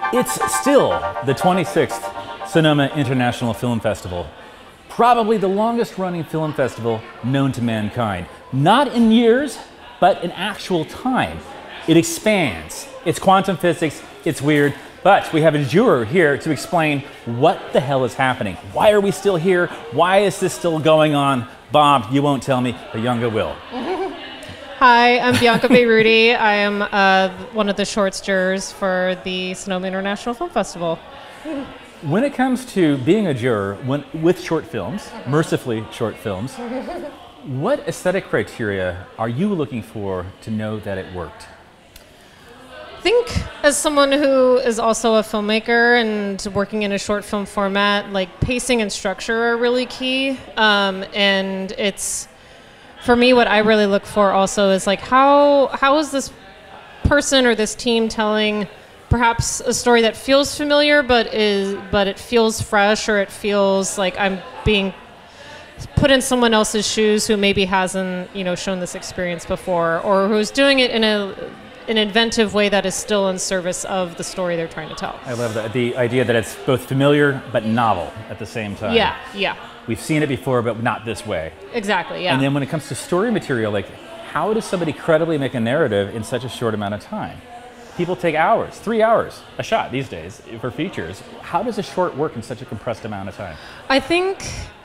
It's still the 26th Sonoma International Film Festival, probably the longest running film festival known to mankind. Not in years, but in actual time. It expands. It's quantum physics, it's weird, but we have a juror here to explain what the hell is happening. Why are we still here? Why is this still going on? Bob, you won't tell me, but Yunga will. Hi, I'm Bianca Beirudi. I am one of the shorts jurors for the Sonoma International Film Festival. When it comes to being a juror with short films, mercifully short films, what aesthetic criteria are you looking for to know that it worked? I think as someone who is also a filmmaker and working in a short film format, like pacing and structure are really key. And it's, for me, what I really look for also is like how is this person or this team telling perhaps a story that feels familiar but it feels fresh, or it feels like I'm being put in someone else's shoes who maybe hasn't, shown this experience before, or who's doing it in an inventive way that is still in service of the story they're trying to tell. I love that. The idea that it's both familiar but novel at the same time. Yeah. We've seen it before, but not this way. Exactly, yeah. And then when it comes to story material, like how does somebody credibly make a narrative in such a short amount of time? People take hours, 3 hours a shot these days for features. How does a short work in such a compressed amount of time? I think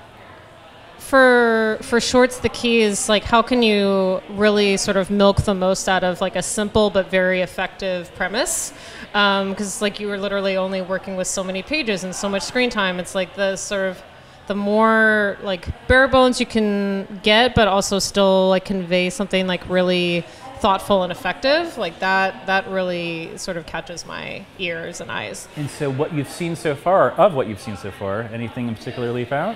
for shorts, the key is like how can you really sort of milk the most out of like a simple but very effective premise? Because like you were literally only working with so many pages and so much screen time. It's like the more like bare bones you can get, but also still like convey something like really thoughtful and effective, like that really sort of catches my ears and eyes. And so what you've seen so far, anything in particular leap out?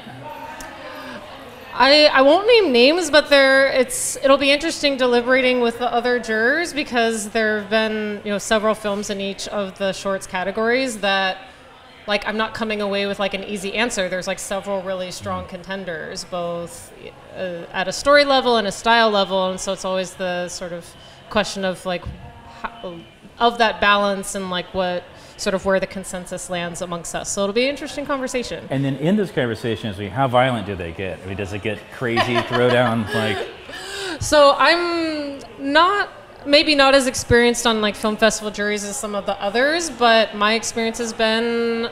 I won't name names, but it'll be interesting deliberating with the other jurors, because there have been several films in each of the shorts categories that like I'm not coming away with like an easy answer. There's like several really strong contenders, both at a story level and a style level, and so it's always the sort of question of like of that balance and like what sort of where the consensus lands amongst us. So it'll be an interesting conversation. And then in those conversations, how violent do they get? I mean, does it get crazy, throw down like? So I'm maybe not as experienced on like film festival juries as some of the others, but my experience has been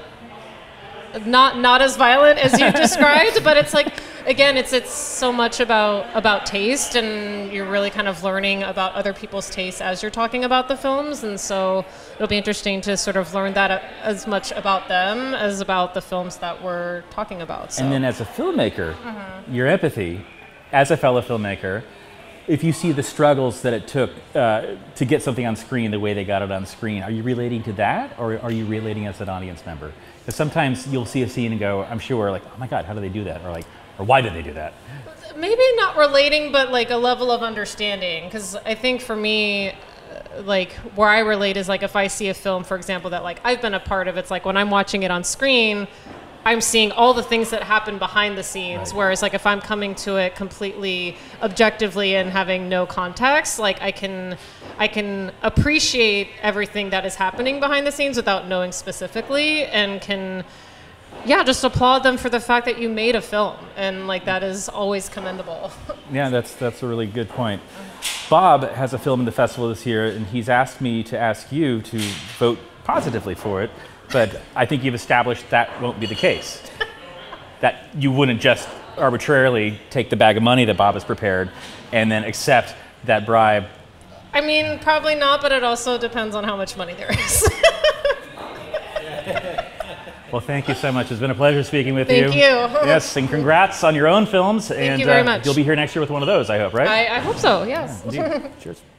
not as violent as you described. But it's like, again, it's so much about taste, and you're really kind of learning about other people's tastes as you're talking about the films, and so it'll be interesting to sort of learn that as much about them as about the films that we're talking about. So. And then as a filmmaker, your empathy as a fellow filmmaker, if you see the struggles that it took to get something on screen the way they got it on screen, are you relating to that, or are you relating as an audience member? Because sometimes you'll see a scene and go, I'm sure, like, oh my God, how do they do that? Or why did they do that? Maybe not relating, but like a level of understanding. Because I think for me, like where I relate is like if I see a film, for example, that like I've been a part of, it's like when I'm watching it on screen, I'm seeing all the things that happen behind the scenes. Right. Whereas like if I'm coming to it completely objectively and having no context, like I can appreciate everything that is happening behind the scenes without knowing specifically, and can just applaud them for the fact that you made a film, and like that is always commendable. Yeah, that's a really good point. Bob has a film in the festival this year, and he's asked me to ask you to vote positively for it. But I think you've established that won't be the case. That you wouldn't just arbitrarily take the bag of money that Bob has prepared and then accept that bribe. I mean, probably not, but it also depends on how much money there is. Well, thank you so much. It's been a pleasure speaking with you. Thank you. Yes, and congrats on your own films. Thank you very much. You'll be here next year with one of those, I hope, right? I hope so, yes. Yeah, indeed. Cheers.